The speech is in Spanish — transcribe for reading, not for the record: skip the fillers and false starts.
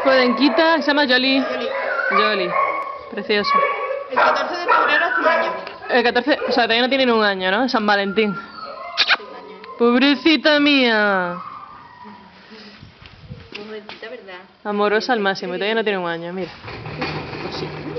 Podenquita, se llama Jolie. Jolie. Jolie. Precioso. El 14 de febrero hace un año. El 14, o sea, todavía no tienen un año, ¿no? San Valentín. 6 años. Pobrecita mía. Pobrecita, ¿verdad? Amorosa al máximo, y todavía no tiene un año, mira. Pues sí.